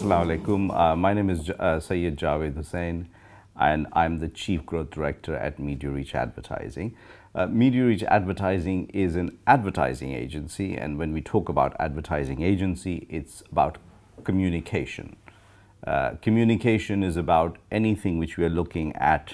Assalamu alaikum. My name is Sayyid Javed Hussein, and I'm the Chief Growth Director at Media Reach Advertising. Media Reach Advertising is an advertising agency, and when we talk about advertising agency, it's about communication. Communication is about anything which we are looking at,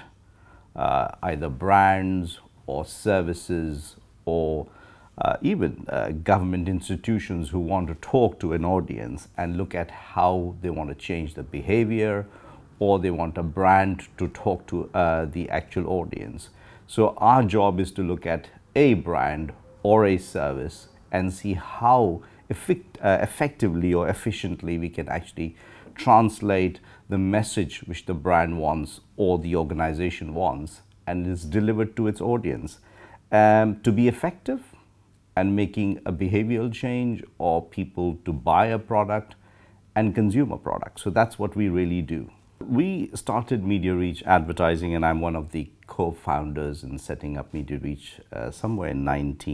either brands or services or even government institutions who want to talk to an audience and look at how they want to change the behavior, or they want a brand to talk to the actual audience. So our job is to look at a brand or a service and see how effectively or efficiently we can actually translate the message which the brand wants or the organization wants and is delivered to its audience to be effective and making a behavioral change or people to buy a product and consume a product. So that's what we really do. We started Media Reach Advertising, and I'm one of the co-founders in setting up Media Reach somewhere in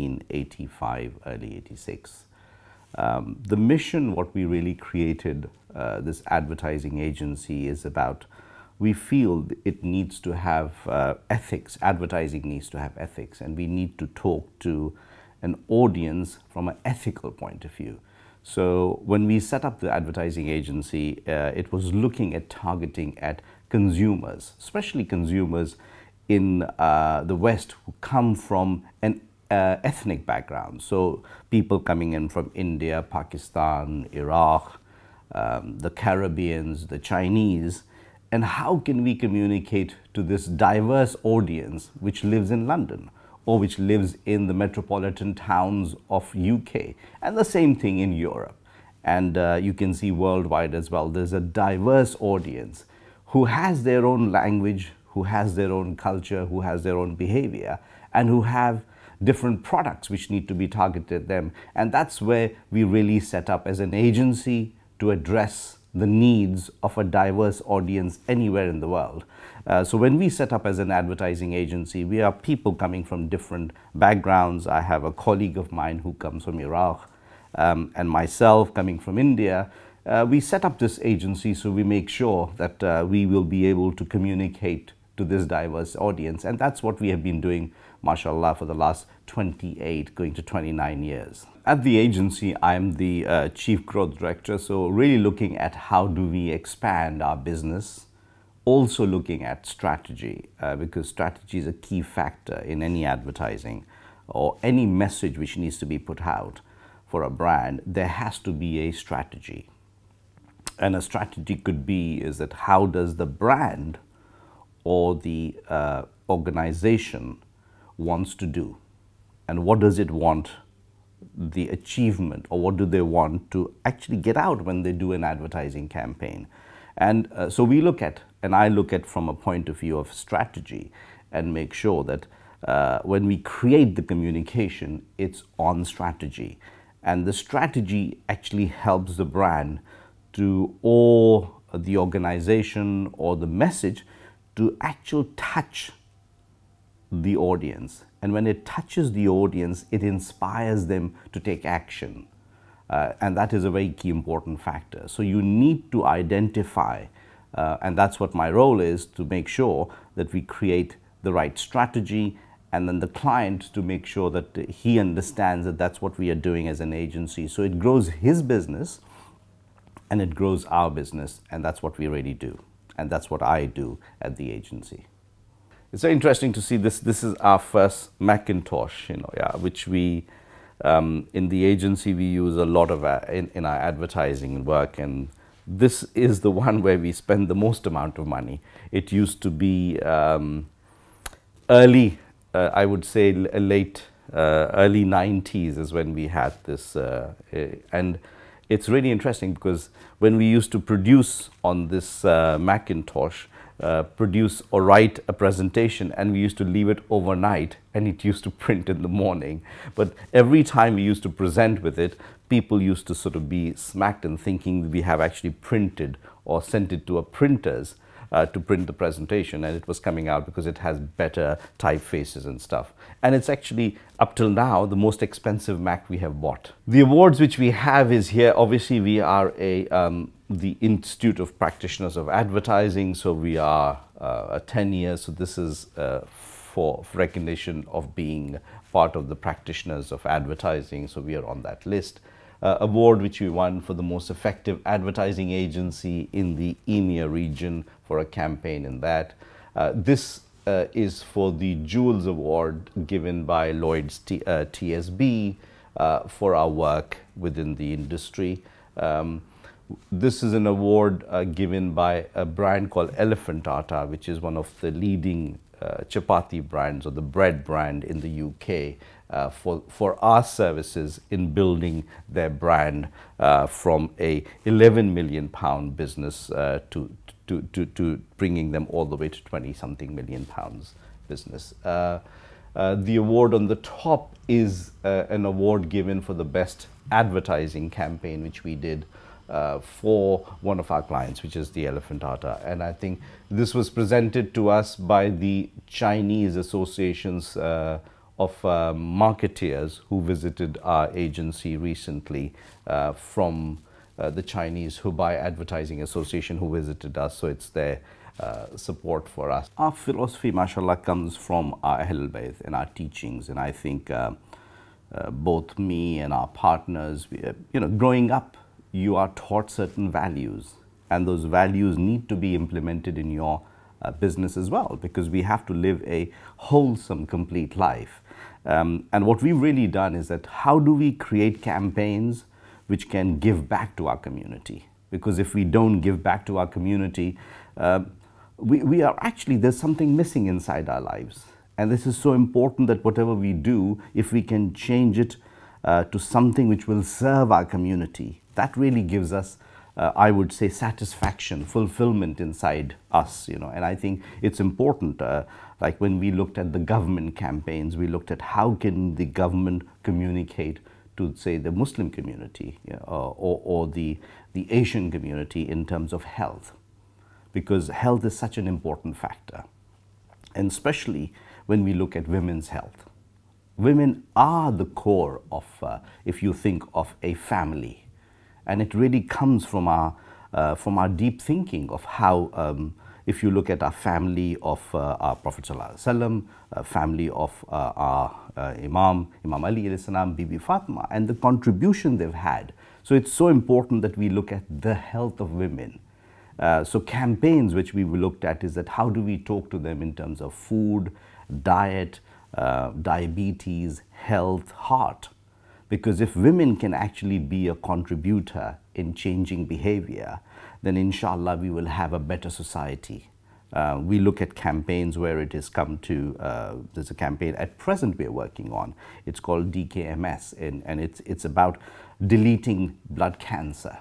1985, early 86. The mission, what we really created this advertising agency is about, we feel it needs to have ethics. Advertising needs to have ethics, and we need to talk to an audience from an ethical point of view. So when we set up the advertising agency, it was looking at targeting at consumers, especially consumers in the West who come from an ethnic background. So people coming in from India, Pakistan, Iraq, the Caribbeans, the Chinese. And how can we communicate to this diverse audience which lives in London, or which lives in the metropolitan towns of UK, and the same thing in Europe. And you can see worldwide as well. There's a diverse audience who has their own language, who has their own culture, who has their own behavior, and who have different products which need to be targeted at them. And that's where we really set up as an agency to address the needs of a diverse audience anywhere in the world. So when we set up as an advertising agency, we are people coming from different backgrounds. I have a colleague of mine who comes from Iraq, and myself coming from India. We set up this agency so we make sure that we will be able to communicate to this diverse audience. And that's what we have been doing, mashallah, for the last 28, going to 29 years. At the agency, I'm the Chief Growth Director, so really looking at how do we expand our business, also looking at strategy, because strategy is a key factor in any advertising or any message which needs to be put out for a brand. There has to be a strategy. And a strategy could be is that how does the brand or the organization wants to do, and what does it want the achievement, or what do they want to actually get out when they do an advertising campaign. And so we look at, and I look at from a point of view of strategy, and make sure that when we create the communication, it's on strategy. And the strategy actually helps the brand to, or the organization or the message, to actually touch the audience. And when it touches the audience, it inspires them to take action. And that is a very key important factor. So you need to identify, and that's what my role is, to make sure that we create the right strategy, and then the client to make sure that he understands that that's what we are doing as an agency. So it grows his business and it grows our business, and that's what we really do. And that's what I do at the agency. It's very interesting to see this. This is our first Macintosh, which we, in the agency, we use a lot of in our advertising work. And this is the one where we spend the most amount of money. It used to be early, I would say late, early 90s is when we had this. And it's really interesting because when we used to produce on this Macintosh, produce or write a presentation, and we used to leave it overnight, and it used to print in the morning. But every time we used to present with it, people used to sort of be smacked and thinking we have actually printed or sent it to a printers. to print the presentation, and it was coming out because it has better typefaces and stuff. And it's actually, up till now, the most expensive Mac we have bought. The awards which we have is here. Obviously, we are the Institute of Practitioners of Advertising, so we are 10 years. So this is for recognition of being part of the practitioners of advertising. So we are on that list. Award which we won for the most effective advertising agency in the EMEA region for a campaign in that. This is for the Jewels Award given by Lloyd's TSB for our work within the industry. This is an award given by a brand called Elephant Atta, which is one of the leading chapati brands or the bread brand in the UK, for our services in building their brand from a £11 million business to bringing them all the way to 20-something million pounds business. The award on the top is an award given for the best advertising campaign which we did for one of our clients, which is the Elephant Atta. And I think this was presented to us by the Chinese associations of marketeers who visited our agency recently, from the Chinese Hubei Advertising Association who visited us. So it's their support for us. Our philosophy, mashallah, comes from our Ahlul Bayt and our teachings. And I think both me and our partners, growing up, you are taught certain values, and those values need to be implemented in your business as well, because we have to live a wholesome, complete life. And what we've really done is that how do we create campaigns which can give back to our community? Because if we don't give back to our community, we are actually, there's something missing inside our lives. And this is so important that whatever we do, if we can change it to something which will serve our community, that really gives us, I would say, satisfaction, fulfillment inside us, And I think it's important, like when we looked at the government campaigns, we looked at how can the government communicate to, say, the Muslim community, or the Asian community in terms of health, because health is such an important factor, and especially when we look at women's health. Women are the core of, if you think of a family. And it really comes from our deep thinking of how, if you look at our family of our Prophet ﷺ, family of our Imam Ali alayhi salam, Bibi Fatima, and the contribution they've had. So it's so important that we look at the health of women. So campaigns which we looked at is that how do we talk to them in terms of food, diet, diabetes, health, heart. Because if women can actually be a contributor in changing behavior, then inshallah we will have a better society. We look at campaigns where it has come to, there's a campaign at present we're working on. It's called DKMS, and it's about deleting blood cancer.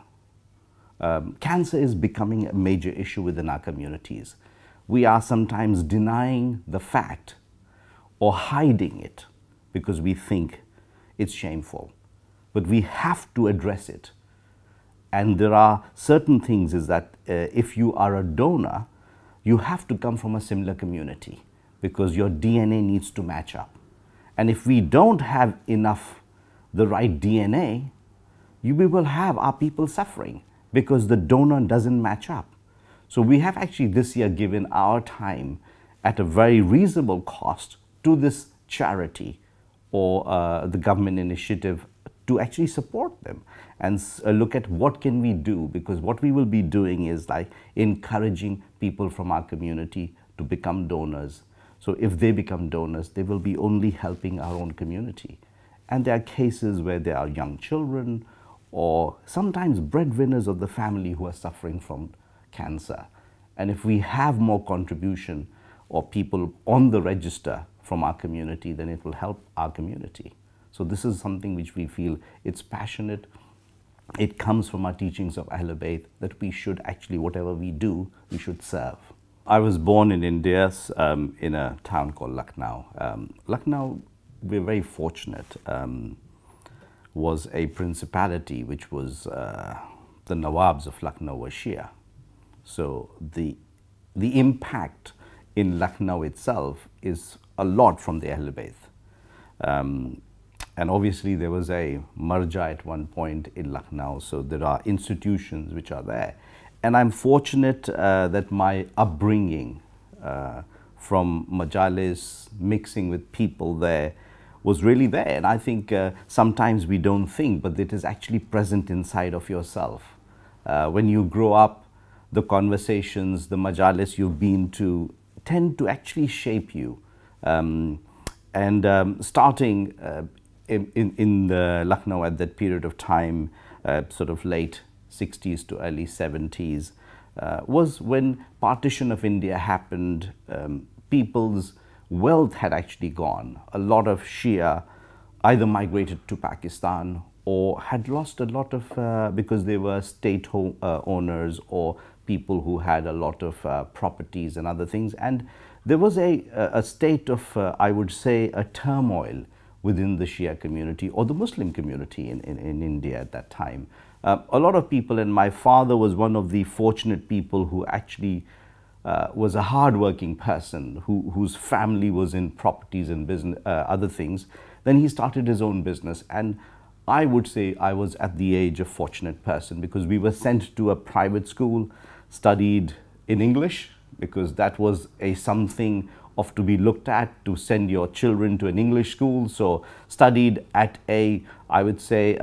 Cancer is becoming a major issue within our communities. We are sometimes denying the fact or hiding it because we think it's shameful, but we have to address it. And there are certain things is that if you are a donor, you have to come from a similar community because your DNA needs to match up. And if we don't have enough, the right DNA, we will have our people suffering because the donor doesn't match up. So we have actually this year given our time at a very reasonable cost to this charity or the government initiative to actually support them and look at what can we do, because what we will be doing is like encouraging people from our community to become donors. So if they become donors, they will be only helping our own community. And there are cases where there are young children or sometimes breadwinners of the family who are suffering from cancer. And if we have more contribution or people on the register from our community, then it will help our community. So this is something which we feel it's passionate. It comes from our teachings of Ahlul Bayt that we should actually, whatever we do, we should serve. I was born in India in a town called Lucknow. Lucknow, we're very fortunate, was a principality which was, the Nawabs of Lucknow were Shia. So the the impact in Lucknow itself is a lot from the Ahl Bayt. And obviously there was a marja at one point in Lucknow, so there are institutions which are there. And I'm fortunate that my upbringing from majalis, mixing with people there, was really there. And I think sometimes we don't think, but it is actually present inside of yourself. When you grow up, the conversations, the majalis you've been to tend to actually shape you. Starting in the Lucknow at that period of time, sort of late 60s to early 70s, was when partition of India happened. People's wealth had actually gone. A lot of Shia either migrated to Pakistan or had lost a lot of, because they were state owners or people who had a lot of properties and other things. And there was a state of, I would say, a turmoil within the Shia community or the Muslim community in India at that time. A lot of people, and my father was one of the fortunate people who actually was a hardworking person whose family was in properties and business, other things. Then he started his own business, and I would say I was at the age of fortunate person, because we were sent to a private school, studied in English, because that was something of to be looked at, to send your children to an English school. So studied at I would say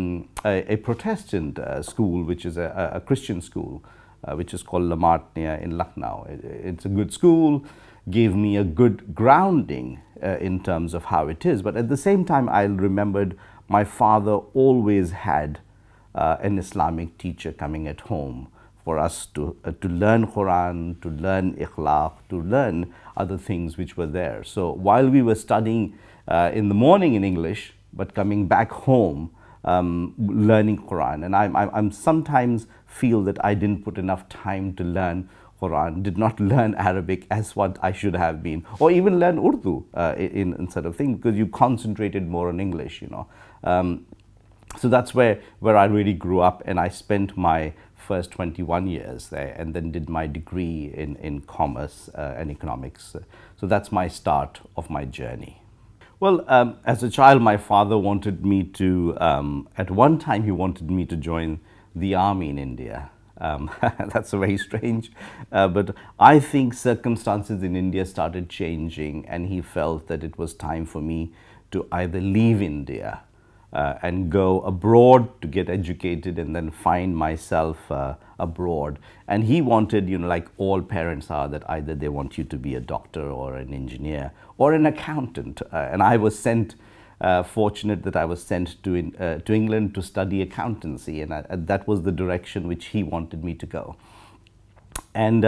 a Protestant school, which is a Christian school, which is called Lamartnia in Lucknow. It's a good school, gave me a good grounding in terms of how it is. But at the same time, I remembered my father always had an Islamic teacher coming at home for us to learn Quran, to learn Ikhlaq, to learn other things which were there. So while we were studying in the morning in English, but coming back home, learning Quran. And I'm sometimes feel that I didn't put enough time to learn Quran, did not learn Arabic as what I should have been, or even learn Urdu in sort of thing, because you concentrated more on English, you know. So that's where I really grew up, and I spent my first 21 years there, and then did my degree in commerce and economics. So that's my start of my journey. Well, as a child, my father wanted me to, at one time he wanted me to join the army in India. That's very strange, but I think circumstances in India started changing, and he felt that it was time for me to either leave India and go abroad to get educated and then find myself abroad. And he wanted, you know, like all parents are, that either they want you to be a doctor or an engineer or an accountant. And I was sent, fortunate that I was sent to England to study accountancy, and that was the direction which he wanted me to go. And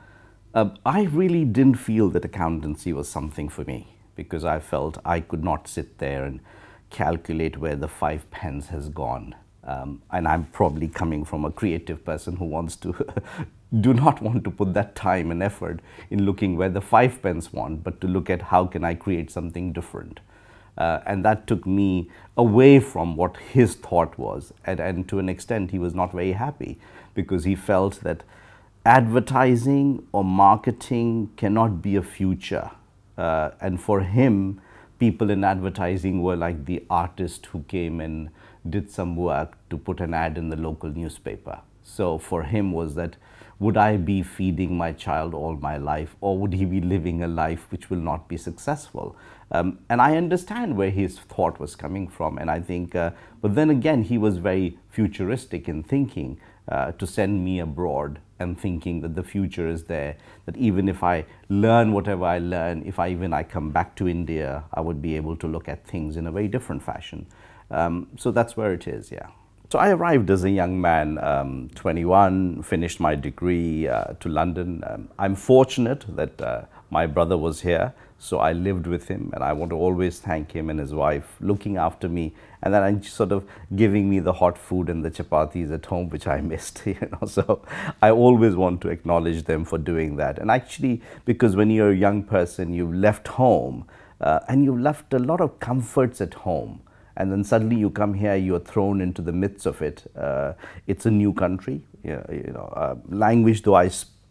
I really didn't feel that accountancy was something for me, because I felt I could not sit there and calculate where the 5 pence has gone. And I'm probably coming from a creative person who wants to do not want to put that time and effort in looking where the 5 pence went, but to look at how can I create something different. And that took me away from what his thought was. And to an extent, he was not very happy, because he felt that advertising or marketing cannot be a future. And for him, people in advertising were like the artist who came and did some work to put an ad in the local newspaper. So for him was that, would I be feeding my child all my life, or would he be living a life which will not be successful? And I understand where his thought was coming from, and I think, but then again, he was very futuristic in thinking to send me abroad, and thinking that the future is there, that even if I learn whatever I learn, if I come back to India, I would be able to look at things in a very different fashion. So that's where it is, yeah. So I arrived as a young man, 21, finished my degree to London. I'm fortunate that my brother was here, so I lived with him, and I want to always thank him and his wife looking after me, and then sort of giving me the hot food and the chapatis at home, which I missed, you know. So I always want to acknowledge them for doing that. And actually, because when you're a young person, you've left home and you've left a lot of comforts at home. And then suddenly you come here, you are thrown into the midst of it. It's a new country, language though I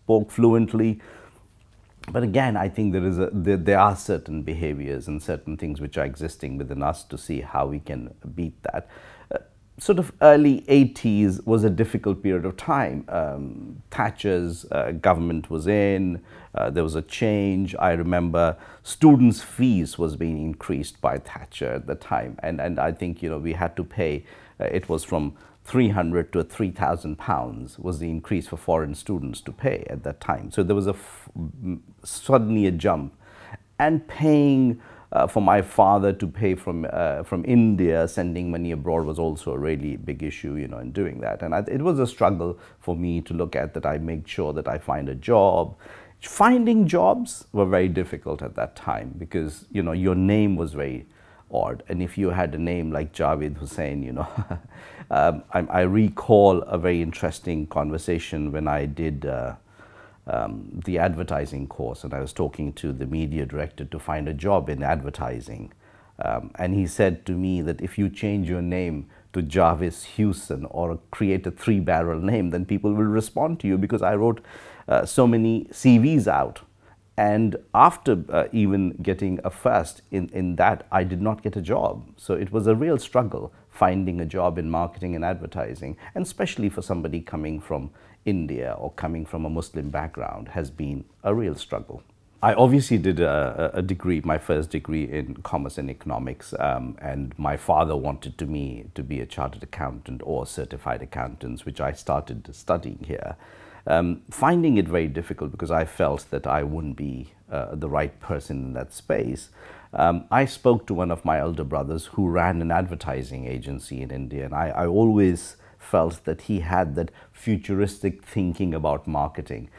spoke fluently. But again, I think there are certain behaviors and certain things which are existing within us to see how we can beat that. Sort of early 80s was a difficult period of time. Thatcher's government was in, there was a change. I remember students' fees was being increased by Thatcher at the time. And I think, we had to pay, it was from 300 to 3,000 pounds was the increase for foreign students to pay at that time. So there was suddenly a jump, and paying for my father to pay from India, sending money abroad was also a really big issue, in doing that. And it was a struggle for me to look at that. I make sure that I find a job. Finding jobs were very difficult at that time because, your name was very odd. And if you had a name like Javed Hussein, I recall a very interesting conversation when I did the advertising course, and I was talking to the media director to find a job in advertising. And he said to me that if you change your name to Javed Hussein or create a 3-barrel name, then people will respond to you, because I wrote so many CVs out. And after even getting a first in that, I did not get a job. So it was a real struggle finding a job in marketing and advertising, and especially for somebody coming from India or coming from a Muslim background has been a real struggle. I obviously did a degree, my first degree in commerce and economics, and my father wanted me to be a chartered accountant or certified accountant, which I started studying here. Finding it very difficult because I felt that I wouldn't be the right person in that space. I spoke to one of my elder brothers who ran an advertising agency in India, and I always felt that he had that futuristic thinking about marketing.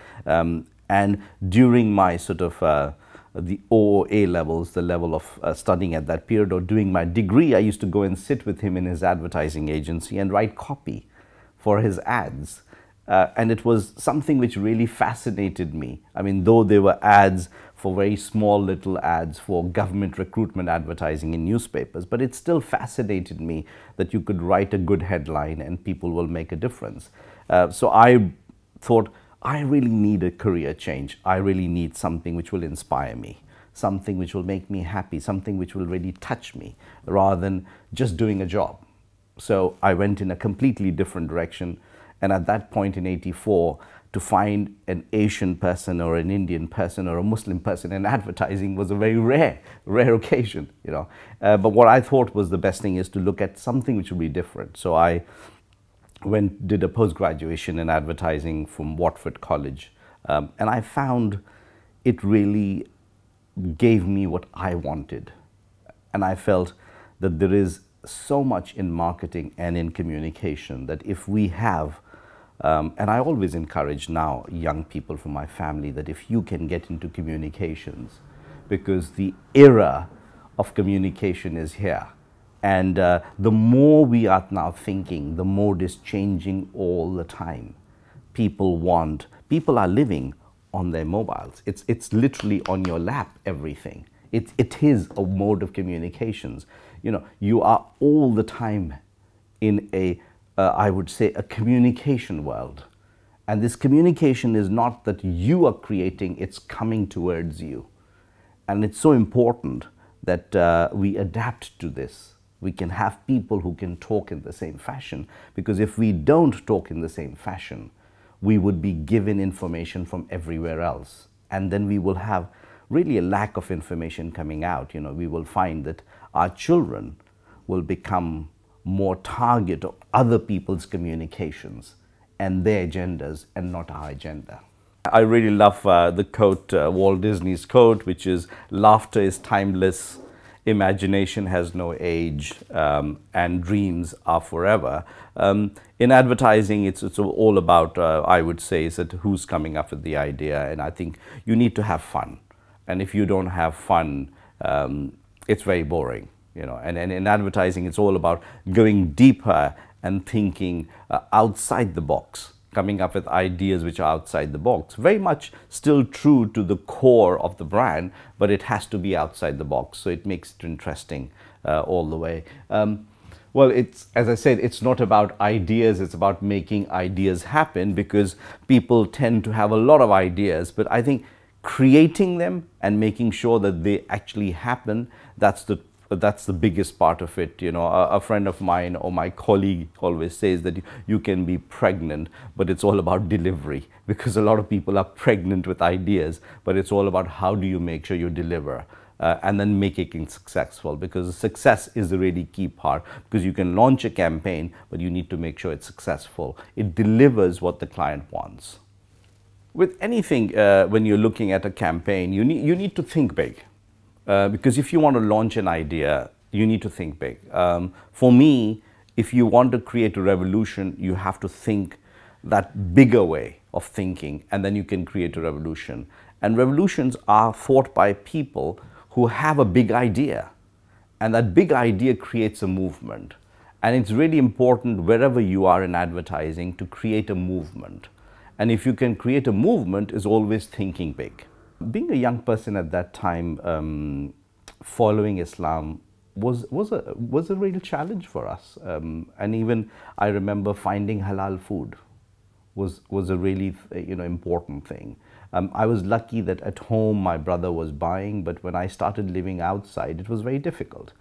And during my sort of the A levels, the level of studying at that period, or doing my degree, I used to go and sit with him in his advertising agency and write copy for his ads. And it was something which really fascinated me. I mean, though there were ads for very small little ads for government recruitment advertising in newspapers, but it still fascinated me that you could write a good headline and people will make a difference. So I thought, I really need a career change. I really need something which will inspire me, something which will make me happy, something which will really touch me, rather than just doing a job. So I went in a completely different direction. And at that point in '84, to find an Asian person or an Indian person or a Muslim person in advertising was a very rare occasion, But what I thought was the best thing is to look at something which would be different. So I did a post-graduation in advertising from Watford College. And I found it really gave me what I wanted. And I felt that there is so much in marketing and in communication that if we have, and I always encourage now young people from my family that if you can get into communications, because the era of communication is here. And the more we are now thinking, the more it is changing all the time. People are living on their mobiles. It's literally on your lap, everything. It is a mode of communications. You are all the time in I would say, a communication world. And this communication is not that you are creating, it's coming towards you. And it's so important that we adapt to this. We can have people who can talk in the same fashion, because if we don't talk in the same fashion, we would be given information from everywhere else. And then we will have really a lack of information coming out. We will find that our children will become more target of other people's communications and their agendas and not our agenda. I really love the quote, Walt Disney's quote, which is, "Laughter is timeless, imagination has no age, and dreams are forever." In advertising, it's all about, I would say, is that who's coming up with the idea. And I think you need to have fun. And if you don't have fun, it's very boring. And in advertising, it's all about going deeper and thinking outside the box, coming up with ideas which are outside the box. Very much still true to the core of the brand, but it has to be outside the box. So it makes it interesting all the way. Well, it's, as I said, it's not about ideas, it's about making ideas happen, because people tend to have a lot of ideas, but I think creating them and making sure that they actually happen, that's the biggest part of it. You know, a friend of mine or my colleague always says that you can be pregnant, but it's all about delivery, because a lot of people are pregnant with ideas, but it's all about how do you make sure you deliver. And then make it successful, because success is the really key part, because you can launch a campaign, but you need to make sure it's successful. It delivers what the client wants. With anything, when you're looking at a campaign, you need to think big, because if you want to launch an idea, you need to think big. For me, if you want to create a revolution, you have to think that bigger way of thinking, and then you can create a revolution. And revolutions are fought by people who have a big idea, and that big idea creates a movement. And it's really important wherever you are in advertising to create a movement. And if you can create a movement, is always thinking big. Being a young person at that time, following Islam was a real challenge for us. And even I remember finding halal food was a really important thing. I was lucky that at home my brother was buying, but when I started living outside, it was very difficult.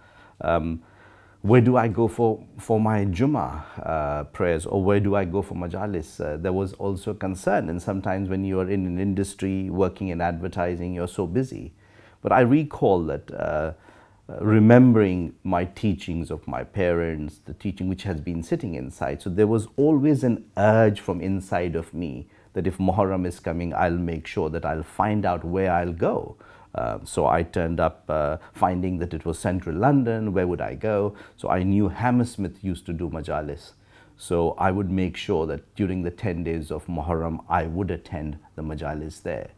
Where do I go for my Jummah prayers, or where do I go for majalis? There was also concern, and sometimes when you are in an industry working in advertising, you're so busy. But I recall that remembering my teachings of my parents, the teaching which has been sitting inside. So there was always an urge from inside of me that if Muharram is coming, I'll make sure that I'll find out where I'll go. So I turned up finding that it was central London. Where would I go? So I knew Hammersmith used to do majalis. So I would make sure that during the 10 days of Muharram, I would attend the majalis there.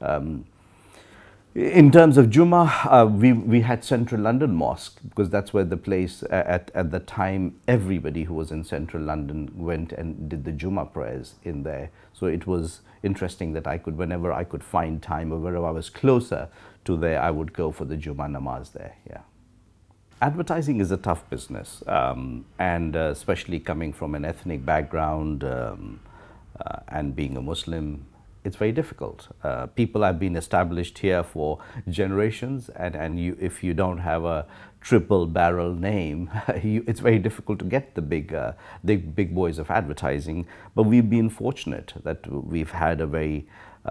In terms of Jummah, we had Central London Mosque, because that's where the place, at the time, everybody who was in Central London went and did the Jummah prayers in there. So it was interesting that I could, whenever I could find time, or wherever I was closer to there, I would go for the Jummah namaz there, yeah. Advertising is a tough business, and especially coming from an ethnic background and being a Muslim, it's very difficult. People have been established here for generations, and if you don't have a triple barrel name, it's very difficult to get the big boys of advertising. But we've been fortunate that we've had a very,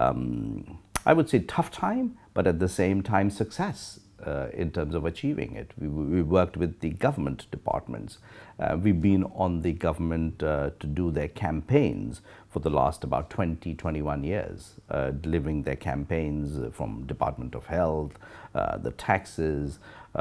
I would say, tough time, but at the same time success in terms of achieving it. We worked with the government departments. We've been on the government to do their campaigns for the last about 21 years, delivering their campaigns from Department of Health, the taxes,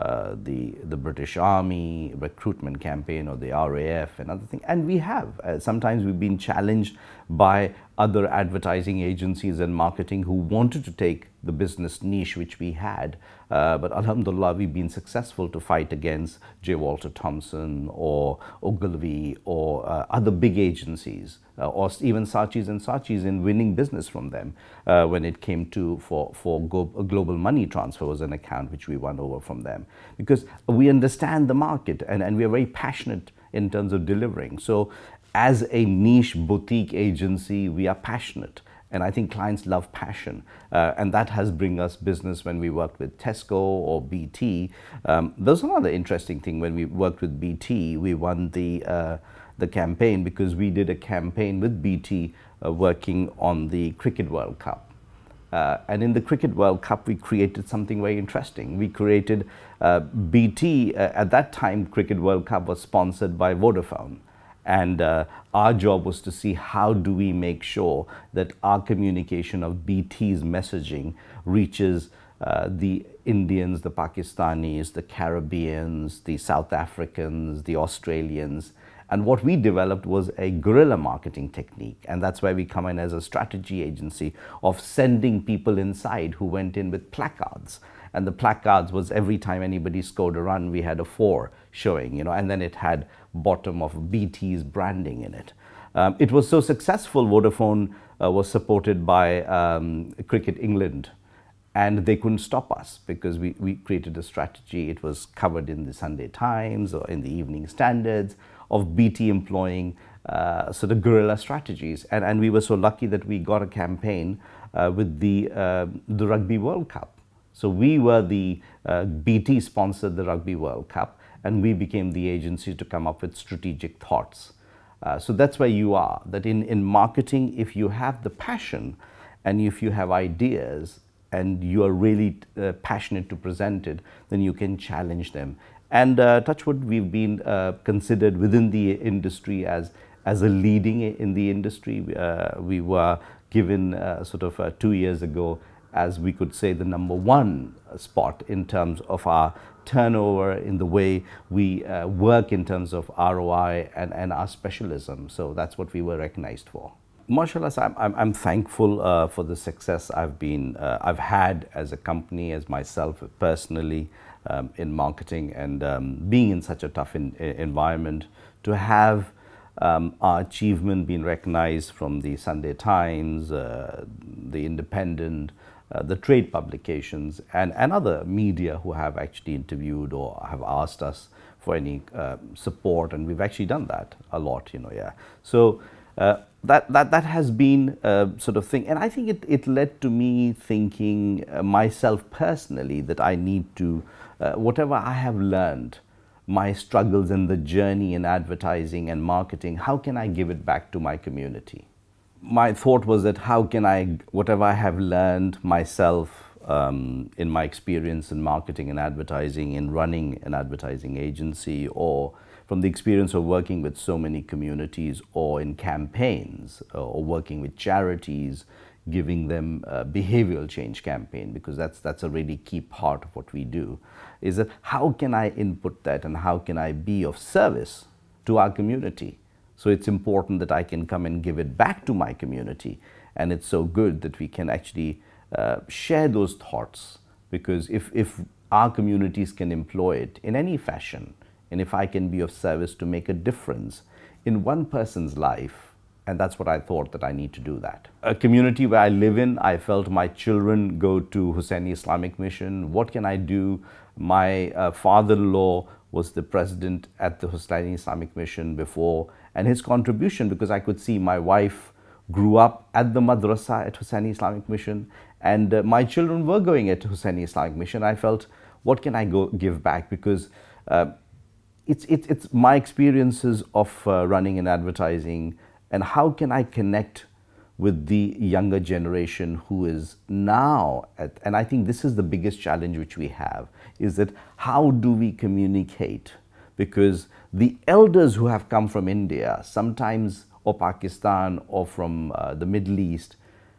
the British Army recruitment campaign, or the RAF and other things. And we have. Sometimes we've been challenged by other advertising agencies and marketing who wanted to take the business niche which we had. But alhamdulillah, we've been successful to fight against J. Walter Thompson or Ogilvy or other big agencies, or even Saatchis and Saatchis, in winning business from them when it came to for global money transfer was an account which we won over from them, because we understand the market and we are very passionate in terms of delivering. So as a niche boutique agency, we are passionate. And I think clients love passion, and that has bring us business when we worked with Tesco or BT. There's another interesting thing. When we worked with BT, we won the campaign because we did a campaign with BT working on the Cricket World Cup. And in the Cricket World Cup, we created something very interesting. We created BT, at that time, Cricket World Cup was sponsored by Vodafone. And our job was to see how do we make sure that our communication of BT's messaging reaches the Indians, the Pakistanis, the Caribbeans, the South Africans, the Australians. And what we developed was a guerrilla marketing technique. And that's where we come in as a strategy agency of sending people inside who went in with placards. And the placards was every time anybody scored a run, we had a 4 showing, you know, and then it had bottom of BT's branding in it. It was so successful, Vodafone was supported by Cricket England. And they couldn't stop us because we created a strategy. It was covered in the Sunday Times or in the Evening Standards of BT employing sort of guerrilla strategies. And we were so lucky that we got a campaign with the Rugby World Cup. So we were BT sponsored the Rugby World Cup, and we became the agency to come up with strategic thoughts. So that's where you are, that in marketing, if you have the passion and if you have ideas and you are really passionate to present it, then you can challenge them. And touch wood, we've been considered within the industry as a leading in the industry. We were given sort of 2 years ago, as we could say, the #1 spot in terms of our turnover, in the way we work in terms of ROI and our specialism. So that's what we were recognized for. Mashallah, I'm thankful for the success I've had as a company, as myself personally, in marketing, and being in such a tough environment, to have our achievement being recognized from the Sunday Times, the Independent, the trade publications, and other media who have actually interviewed or have asked us for any support, and we've actually done that a lot, yeah. So that has been a sort of thing, and I think it led to me thinking myself personally that I need to, whatever I have learned, my struggles and the journey in advertising and marketing, how can I give it back to my community? My thought was that how can I, whatever I have learned myself in my experience in marketing and advertising, in running an advertising agency, or from the experience of working with so many communities, or in campaigns, or working with charities, giving them a behavioral change campaign, because that's a really key part of what we do, is that how can I input that and how can I be of service to our community? So it's important that I can come and give it back to my community, and it's so good that we can actually share those thoughts, because if our communities can employ it in any fashion, and if I can be of service to make a difference in one person's life, and that's what I thought, that I need to do that. A community where I live in, I felt my children go to Husseini Islamic Mission. What can I do? My father-in-law was the president at the Husseini Islamic Mission before, and his contribution, because I could see my wife grew up at the madrasa at Husseini Islamic Mission, and my children were going at Husseini Islamic Mission. I felt, what can I give back? Because it's my experiences of running in advertising, and how can I connect with the younger generation who is now and I think this is the biggest challenge which we have, is that how do we communicate? Because the elders who have come from India sometimes, or Pakistan, or from the Middle East,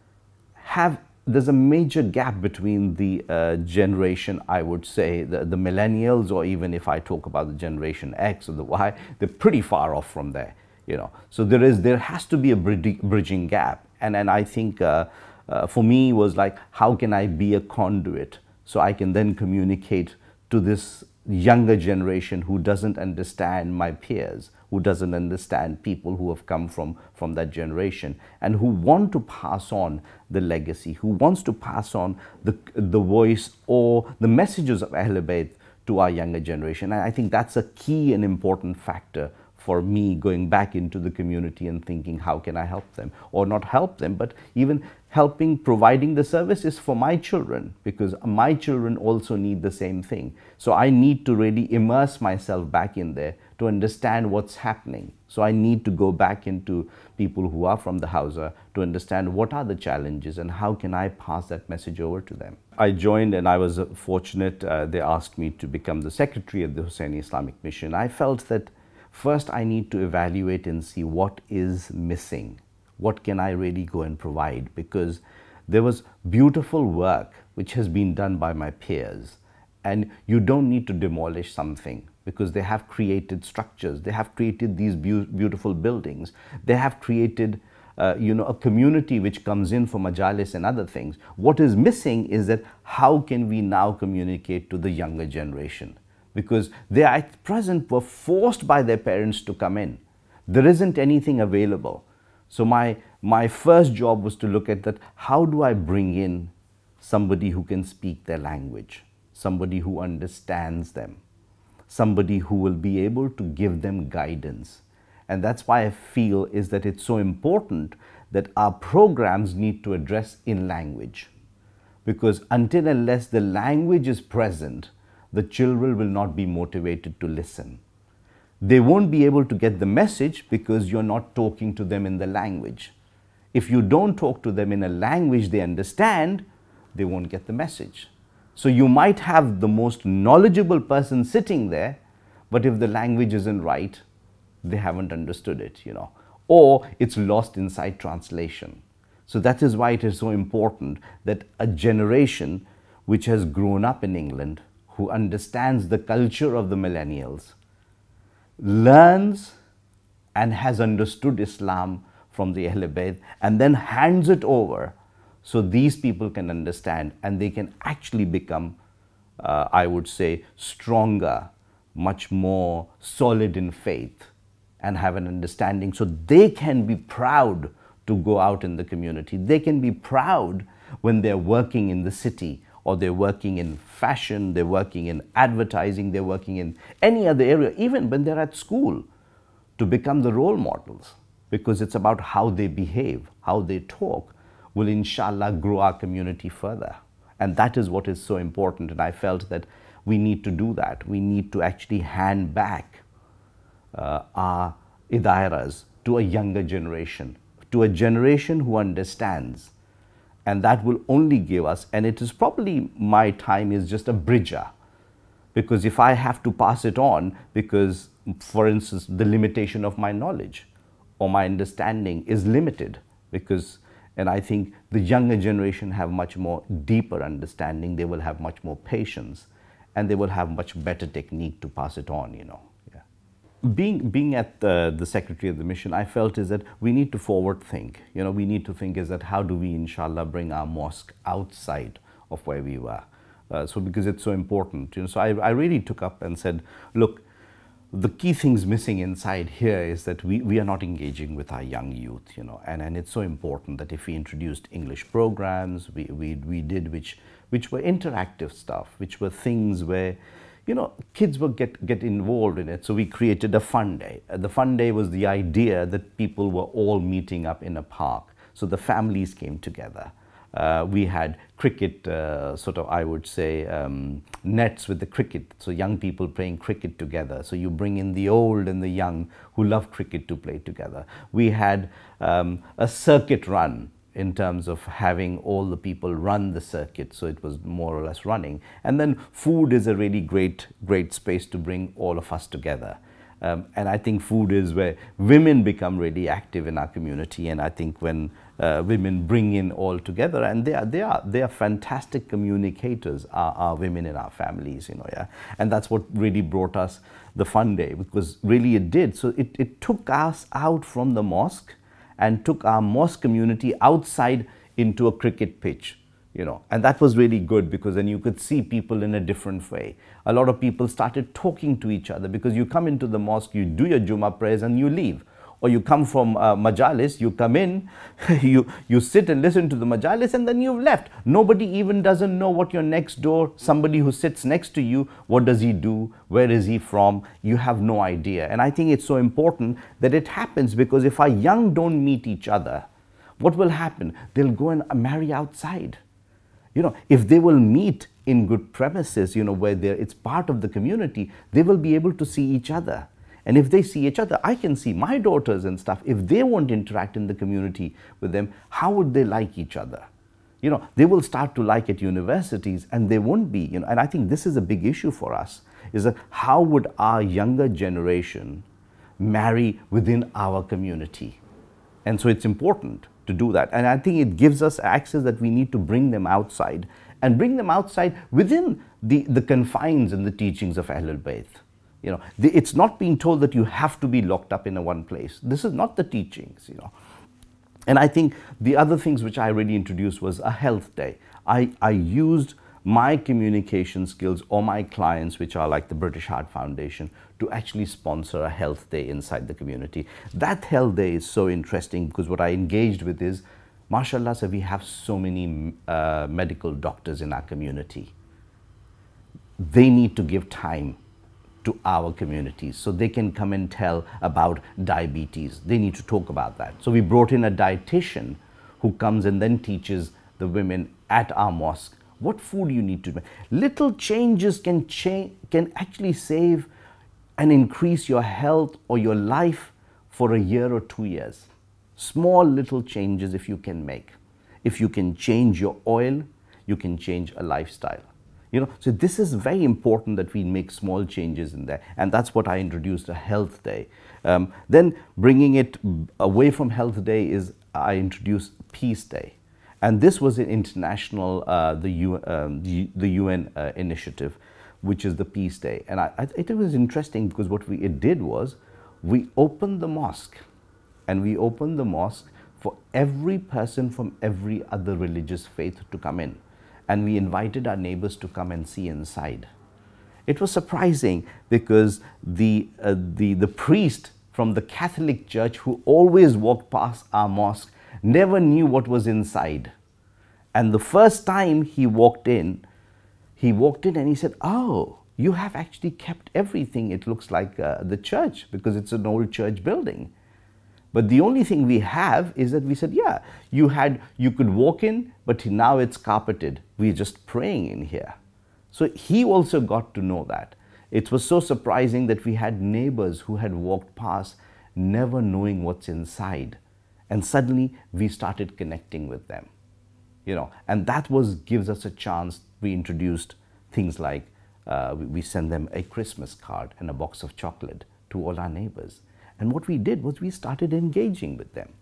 there's a major gap between the generation, I would say, the millennials, or even if I talk about the generation X or the Y, they're pretty far off from there, you know. So there has to be a bridging gap, and I think for me was like, how can I be a conduit so I can then communicate to this younger generation who doesn't understand my peers, who doesn't understand people who have come from that generation, and who want to pass on the legacy, who wants to pass on the voice or the messages of Ahl Bayt to our younger generation. And I think that's a key and important factor for me, going back into the community and thinking, how can I help them? Or not help them, but even helping, providing the services for my children, because my children also need the same thing. So I need to really immerse myself back in there to understand what's happening. So I need to go back into people who are from the Hausa to understand what are the challenges and how can I pass that message over to them. I joined, and I was fortunate. They asked me to become the secretary of the Husseini Islamic Mission. I felt that first I need to evaluate and see what is missing. What can I really go and provide? Because there was beautiful work which has been done by my peers, and you don't need to demolish something, because they have created structures, they have created these beautiful buildings, they have created a community which comes in for majalis and other things. What is missing is that how can we now communicate to the younger generation? Because they at present were forced by their parents to come in. There isn't anything available. So my first job was to look at that, how do I bring in somebody who can speak their language, somebody who understands them, somebody who will be able to give them guidance. And that's why I feel is that it's so important that our programs need to address in language. Because until and unless the language is present, the children will not be motivated to listen. They won't be able to get the message because you're not talking to them in the language. If you don't talk to them in a language they understand, they won't get the message. So you might have the most knowledgeable person sitting there, but if the language isn't right, they haven't understood it, or it's lost inside translation. So that is why it is so important that a generation which has grown up in England, who understands the culture of the millennials, learns and has understood Islam from the Ahl Bayt and then hands it over so these people can understand and they can actually become, I would say, stronger, much more solid in faith and have an understanding so they can be proud to go out in the community. They can be proud when they're working in the city or they're working in fashion, they're working in advertising, they're working in any other area, even when they're at school, to become the role models, because it's about how they behave, how they talk will inshallah grow our community further. And that is what is so important. And I felt that we need to do that. We need to actually hand back our idairas to a younger generation, to a generation who understands. And that will only give us, and it is probably my time is just a bridger, because if I have to pass it on, because for instance, the limitation of my knowledge or my understanding is limited, and I think the younger generation have much more deeper understanding, they will have much more patience, and they will have much better technique to pass it on, Yeah. Being at the Secretary of the Mission, I felt is that we need to forward think. We need to think is that how do we, inshallah, bring our mosque outside of where we were. So because it's so important. So I really took up and said, look, the key things missing inside here is that we are not engaging with our young youth, and it's so important that if we introduced English programs, we did which were interactive stuff, which were things where kids will get involved in it. So we created a fun day. The fun day was the idea that people were all meeting up in a park. So the families came together. We had cricket, I would say, nets with the cricket. So young people playing cricket together. So you bring in the old and the young who love cricket to play together. We had a circuit run, in terms of having all the people run the circuit, so it was more or less running. And then food is a really great space to bring all of us together. And I think food is where women become really active in our community. And I think when women bring in all together, and they are fantastic communicators, are women in our families, yeah. And that's what really brought us the fun day, because really it did. So it took us out from the mosque and took our mosque community outside into a cricket pitch, and that was really good, because then you could see people in a different way. A lot of people started talking to each other, because you come into the mosque, you do your Jummah prayers and you leave. Or you come from majalis, you come in, you sit and listen to the majalis, and then you've left. Nobody even doesn't know what your next door, somebody who sits next to you, what does he do, where is he from, you have no idea. And I think it's so important that it happens, because if our young don't meet each other, what will happen? They'll go and marry outside. If they will meet in good premises, where it's part of the community, they will be able to see each other. And if they see each other, I can see my daughters and stuff. If they won't interact in the community with them, how would they like each other? They will start to like at universities, and they won't be, and I think this is a big issue for us, is that how would our younger generation marry within our community? And so it's important to do that. And I think it gives us access that we need to bring them outside, and bring them outside within the confines and the teachings of Ahlul Bayt. It's not being told that you have to be locked up in a one place. This is not the teachings, And I think the other things which I really introduced was a health day. I used my communication skills, or my clients, which are like the British Heart Foundation, to actually sponsor a health day inside the community. That health day is so interesting, because what I engaged with is Mashallah, sir, we have so many medical doctors in our community. They need to give time to our communities so they can come and tell about diabetes. They need to talk about that. So we brought in a dietitian who comes and then teaches the women at our mosque what food you need to make. Little changes can actually save and increase your health or your life for a year or 2 years. Small little changes if you can make. If you can change your oil, you can change a lifestyle. So this is very important that we make small changes in there. And that's what I introduced, a health day. Then bringing it away from health day is I introduced peace day. And this was an international, the UN initiative, which is the peace day. And it was interesting because what it did was we opened the mosque. And we opened the mosque for every person from every other religious faith to come in. And we invited our neighbors to come and see inside. It was surprising because the priest from the Catholic Church who always walked past our mosque never knew what was inside. And the first time he walked in and he said, "Oh, you have actually kept everything. It looks like the church because it's an old church building. But the only thing we have is that," we said, "Yeah, you could walk in, but now it's carpeted. We're just praying in here." So he also got to know that. It was so surprising that we had neighbors who had walked past never knowing what's inside. And suddenly we started connecting with them. And that gives us a chance. We introduced things like we send them a Christmas card and a box of chocolate to all our neighbors. And what we did was we started engaging with them.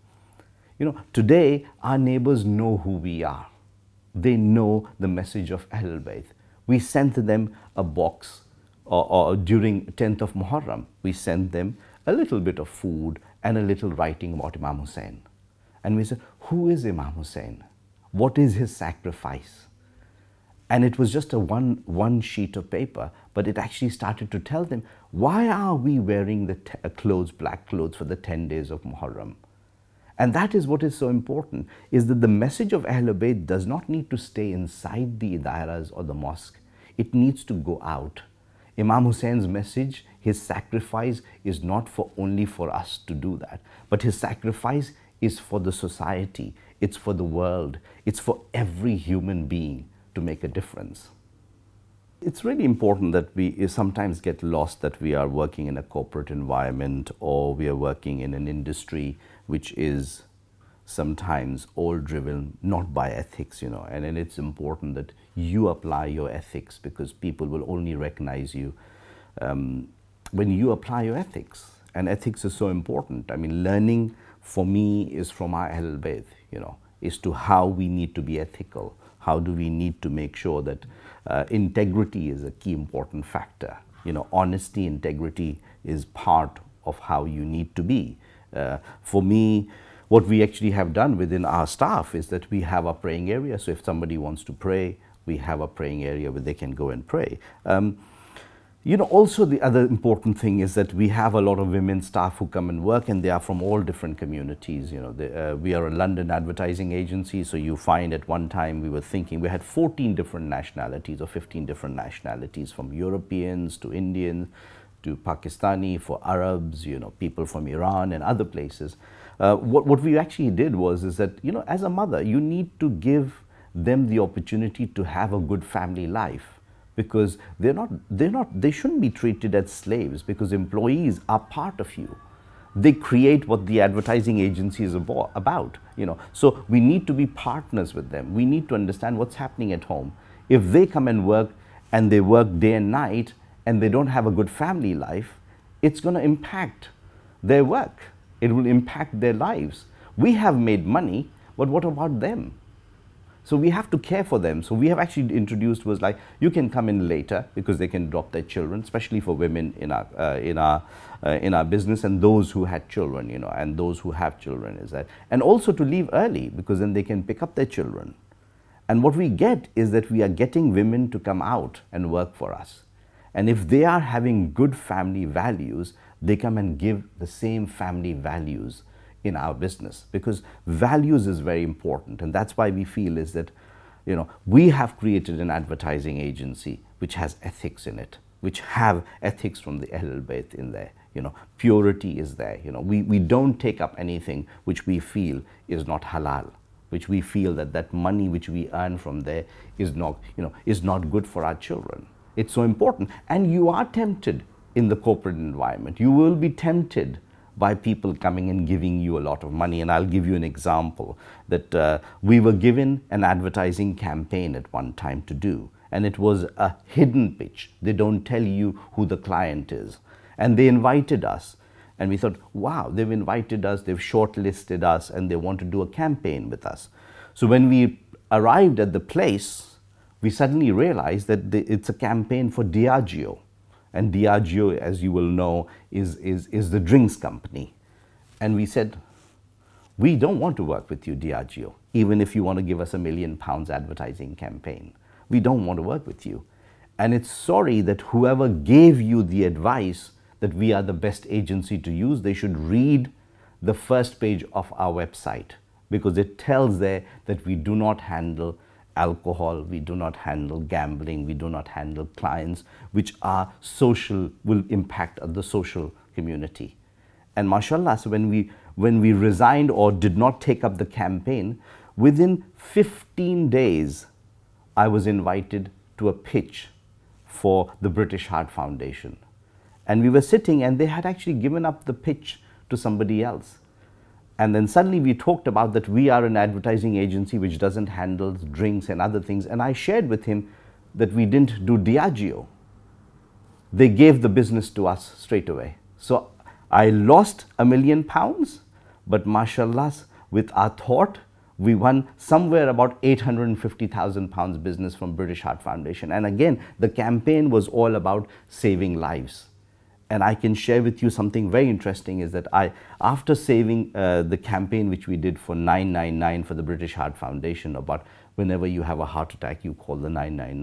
Today our neighbors know who we are. They know the message of Ahlul Bayt. We sent them a box, or during 10th of Muharram, we sent them a little bit of food and a little writing about Imam Hussein. And we said, who is Imam Hussein? What is his sacrifice? And it was just a one sheet of paper, but it actually started to tell them, why are we wearing the black clothes for the 10 days of Muharram? And that is what is so important, is that the message of Ahlul Bayt does not need to stay inside the dairas or the mosque. It needs to go out. Imam Hussein's message, his sacrifice, is not only for us to do that, but his sacrifice is for the society, it's for the world, it's for every human being to make a difference. It's really important that we sometimes get lost that we are working in a corporate environment or we are working in an industry which is sometimes all driven not by ethics, and it's important that you apply your ethics, because people will only recognize you when you apply your ethics. And ethics is so important. I mean, learning for me is from our Ahlul Bayt, is to how we need to be ethical. How do we need to make sure that integrity is a key important factor. Honesty, integrity is part of how you need to be. For me, what we actually have done within our staff is that we have a praying area. So if somebody wants to pray, we have a praying area where they can go and pray. Also the other important thing is that we have a lot of women staff who come and work, and they are from all different communities. We are a London advertising agency, so you find at one time we were thinking we had 14 different nationalities or 15 different nationalities, from Europeans to Indians to Pakistani, for Arabs, people from Iran and other places. What we actually did is that, as a mother, you need to give them the opportunity to have a good family life. Because they shouldn't be treated as slaves, because employees are part of you. They create what the advertising agency is about, So we need to be partners with them. We need to understand what's happening at home. If they come and work, and they work day and night, and they don't have a good family life, it's going to impact their work. It will impact their lives. We have made money, but what about them? So we have to care for them. So we have actually introduced you can come in later, because they can drop their children, especially for women in our business, and those who had children, and those who have children and also to leave early, because then they can pick up their children. And what we get is that we are getting women to come out and work for us. And if they are having good family values, they come and give the same family values in our business, because values is very important. And that's why we feel is that, we have created an advertising agency which has ethics in it, which have ethics from the Ahlul Bayt in there. Purity is there. We don't take up anything which we feel is not halal, which we feel that money which we earn from there is not, is not good for our children. It's so important. And you are tempted in the corporate environment. You will be tempted by people coming and giving you a lot of money. And I'll give you an example that we were given an advertising campaign at one time to do. And it was a hidden pitch. They don't tell you who the client is. And they invited us. And we thought, wow, they've invited us, they've shortlisted us, and they want to do a campaign with us. So when we arrived at the place, we suddenly realized that it's a campaign for Diageo. And Diageo, as you will know, is the drinks company. And we said, we don't want to work with you, Diageo, even if you want to give us £1 million advertising campaign. We don't want to work with you. And it's sorry that whoever gave you the advice that we are the best agency to use, they should read the first page of our website, because it tells there that we do not handle alcohol, we do not handle gambling, we do not handle clients which are social, will impact the social community. And mashallah, so when we resigned or did not take up the campaign, within 15 days, I was invited to a pitch for the British Heart Foundation. And we were sitting, and they had actually given up the pitch to somebody else. And then suddenly we talked about that we are an advertising agency which doesn't handle drinks and other things. And I shared with him that we didn't do Diageo. They gave the business to us straight away. So I lost £1 million, but mashallah, with our thought, we won somewhere about £850,000 business from British Heart Foundation. And again, the campaign was all about saving lives. And I can share with you something very interesting is that after saving the campaign which we did for 999 for the British Heart Foundation, about whenever you have a heart attack, you call the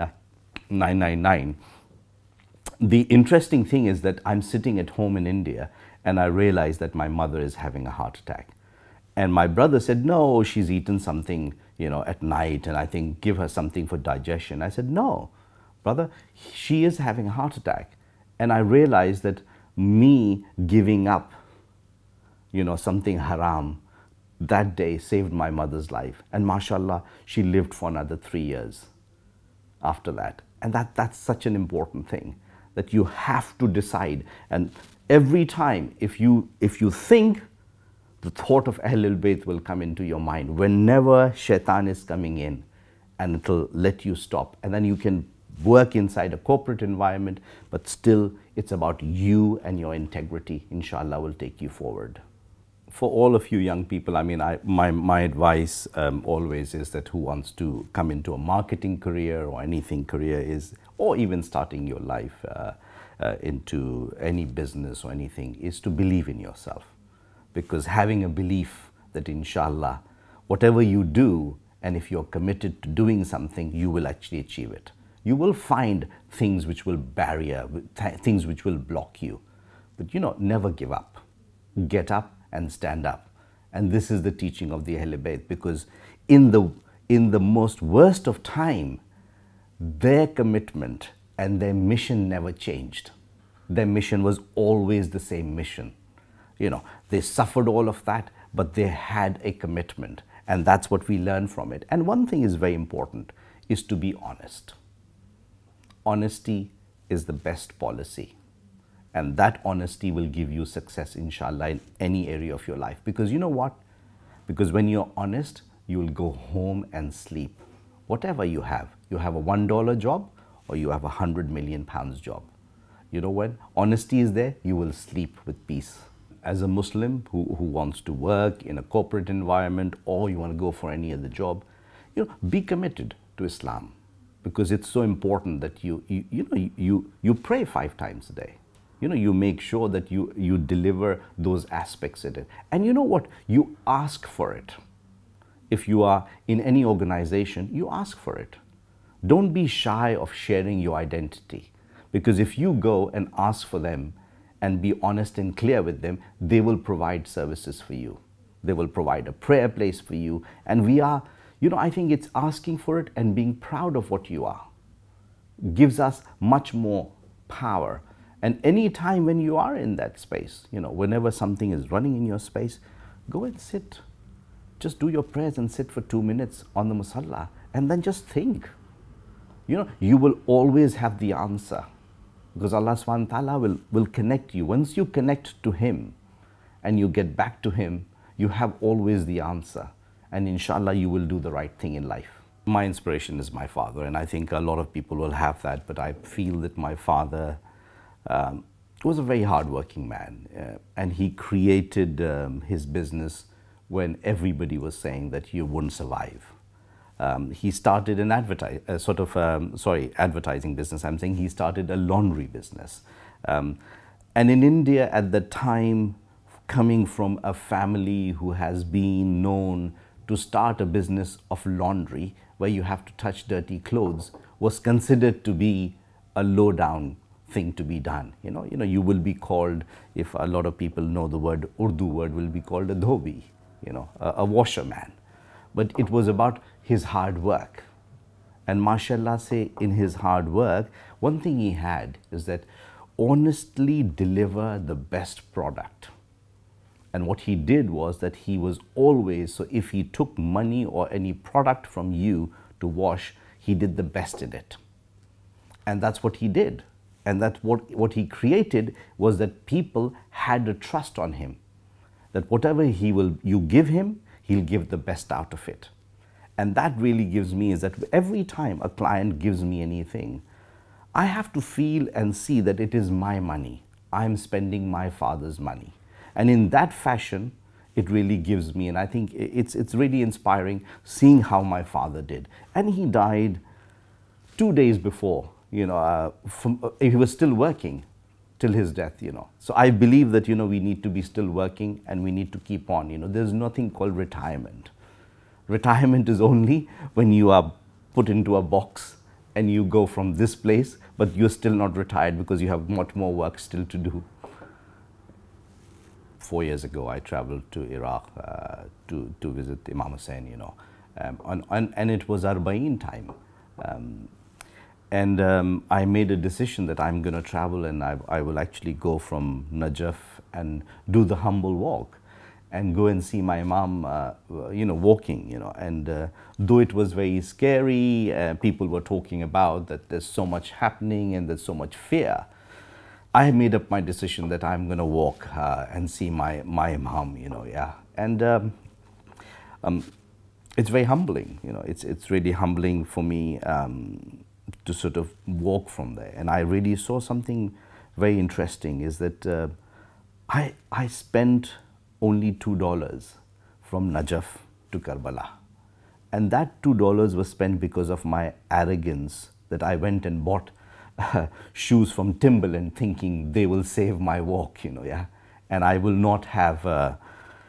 999. The interesting thing is that I'm sitting at home in India and I realize that my mother is having a heart attack. And my brother said, no, she's eaten something, at night, and I think give her something for digestion. I said, no, brother, she is having a heart attack. And I realized that me giving up, something haram, that day saved my mother's life. And mashallah, she lived for another 3 years after that. And that's such an important thing, that you have to decide. And every time, if you think, the thought of Ahlul Bayt will come into your mind whenever shaitan is coming in, and it'll let you stop. And then you can work inside a corporate environment, but still it's about you and your integrity. Inshallah will take you forward. For all of you young people, I mean, my advice always is that who wants to come into a marketing career or anything career is, or even starting your life into any business or anything, is to believe in yourself. Because having a belief that inshallah, whatever you do, and if you're committed to doing something, you will actually achieve it. You will find things which will barrier, things which will block you. But never give up. Get up and stand up. And this is the teaching of the Ahlul Bayt, because in the most worst of time, their commitment and their mission never changed. Their mission was always the same mission. They suffered all of that, but they had a commitment. And that's what we learn from it. And one thing is very important, is to be honest. Honesty is the best policy. And that honesty will give you success, inshallah, in any area of your life. Because you know what? Because when you're honest, you will go home and sleep. Whatever you have a $1 job or you have a £100 million job. When honesty is there, you will sleep with peace. As a Muslim who wants to work in a corporate environment, or you want to go for any other job, be committed to Islam, because it's so important that you pray 5 times a day. You make sure that you deliver those aspects in it. And you know what? You ask for it. If you are in any organization, you ask for it. Don't be shy of sharing your identity, because if you go and ask for them, and be honest and clear with them, they will provide services for you. They will provide a prayer place for you. And we are, I think it's asking for it and being proud of what you are gives us much more power. And any time when you are in that space, whenever something is running in your space, go and sit. Just do your prayers and sit for 2 minutes on the musalla and then just think. You will always have the answer, because Allah subhanahu wa ta'ala will connect you. Once you connect to Him and you get back to Him, you have always the answer. And inshallah, you will do the right thing in life. My inspiration is my father, and I think a lot of people will have that, but I feel that my father was a very hardworking man, and he created his business when everybody was saying that you wouldn't survive. He started an advertising business. I'm saying he started a laundry business. And in India at the time, coming from a family who has been known to start a business of laundry, where you have to touch dirty clothes, was considered to be a low down thing to be done. You will be called, if a lot of people know the word, Urdu word will be called a dhobi, a washerman. But it was about his hard work. And mashallah say, in his hard work, one thing he had is that honestly deliver the best product. And what he did was that he was always, so if he took money or any product from you to wash, he did the best in it. And that's what he did. And that what he created was that people had a trust on him, that whatever you give him, he'll give the best out of it. And that really gives me is that every time a client gives me anything, I have to feel and see that it is my money. I'm spending my father's money. And in that fashion, it really gives me, and I think it's really inspiring seeing how my father did. And he died 2 days before, he was still working till his death, So I believe that, we need to be still working and we need to keep on, There's nothing called retirement. Retirement is only when you are put into a box and you go from this place, but you're still not retired because you have much more work still to do. 4 years ago, I traveled to Iraq to visit Imam Hussein, and it was Arba'een time. I made a decision that I'm going to travel and I will actually go from Najaf and do the humble walk and go and see my Imam, walking, and though it was very scary, people were talking about that there's so much happening and there's so much fear. I made up my decision that I'm going to walk and see my Imam, and it's very humbling, it's really humbling for me to sort of walk from there. And I really saw something very interesting is that I spent only $2 from Najaf to Karbala. And that $2 was spent because of my arrogance, that I went and bought shoes from Timberland thinking they will save my walk, and I will not have,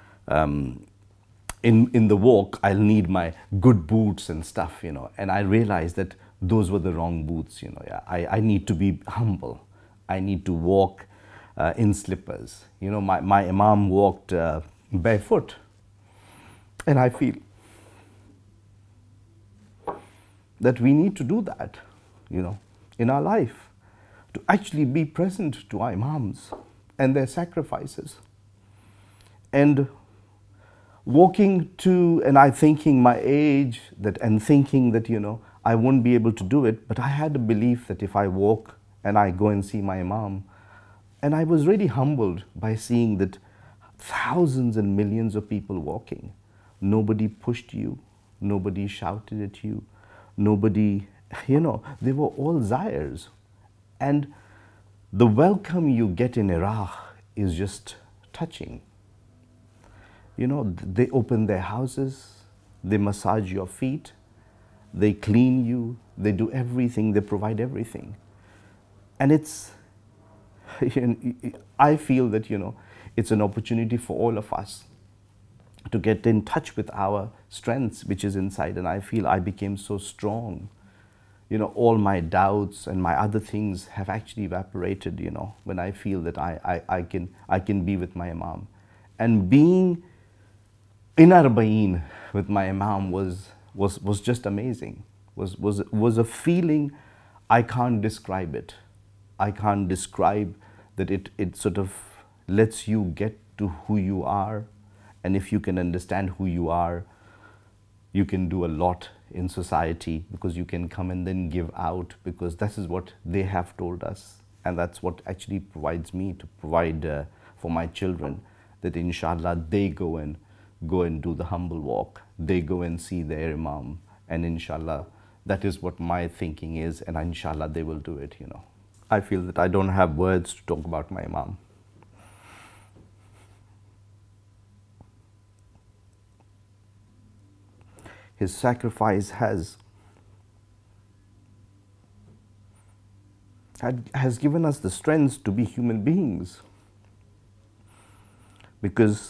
in the walk, I'll need my good boots and stuff, and I realized that those were the wrong boots, I need to be humble. I need to walk in slippers. My Imam walked barefoot, and I feel that we need to do that, in our life, to actually be present to our Imams and their sacrifices. And walking to, and I thinking my age, and thinking that, I won't be able to do it, but I had a belief that if I walk and I go and see my Imam, and I was really humbled by seeing that thousands and millions of people walking. Nobody pushed you, nobody shouted at you, nobody, they were all Zairs. And the welcome you get in Iraq is just touching. They open their houses, they massage your feet, they clean you, they do everything, they provide everything. And it's, I feel that, it's an opportunity for all of us to get in touch with our strengths, which is inside. And I feel I became so strong. All my doubts and my other things have actually evaporated, when I feel that I can be with my Imam. And being in Arba'een with my Imam was just amazing. Was a feeling I can't describe it. I can't describe that it sort of lets you get to who you are, and if you can understand who you are, you can do a lot in society, because you can come and then give out, because this is what they have told us, and that's what actually provides me to provide for my children, that inshallah they go and do the humble walk, they go and see their Imam, and inshallah that is what my thinking is, and inshallah they will do it, you know. I feel that I don't have words to talk about my Imam. His sacrifice has given us the strength to be human beings, because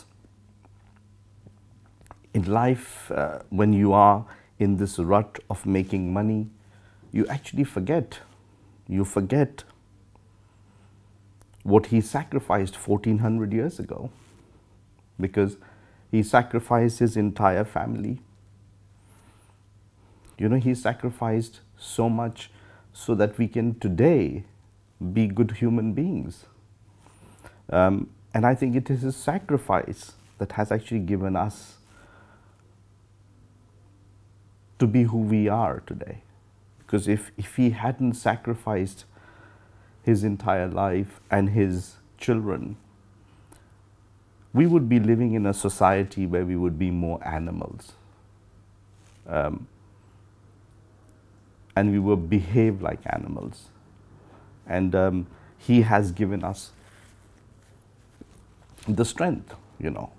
in life, when you are in this rut of making money, you actually forget. You forget what he sacrificed 1400 years ago, because he sacrificed his entire family. You know, he sacrificed so much so that we can today be good human beings. And I think it is his sacrifice that has actually given us to be who we are today. Because if he hadn't sacrificed his entire life and his children, we would be living in a society where we would be more animals. And we will behave like animals. And he has given us the strength, you know.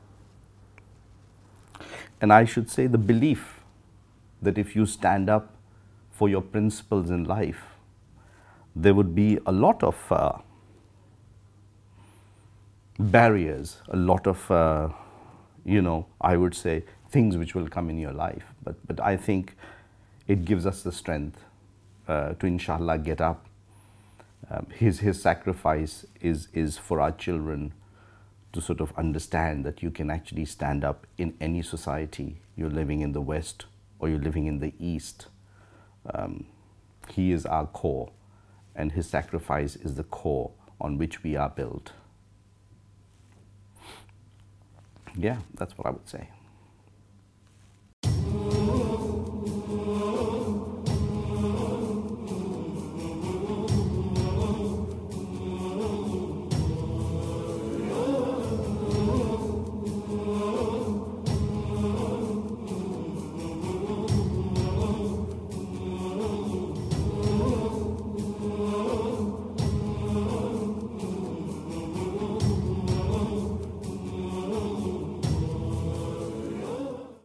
And I should say the belief that if you stand up for your principles in life, there would be a lot of barriers, a lot of, you know, I would say things which will come in your life. But I think it gives us the strength to inshallah get up. His sacrifice is for our children to sort of understand that you can actually stand up in any society. You're living in the West or you're living in the East. He is our core, and his sacrifice is the core on which we are built. Yeah, that's what I would say.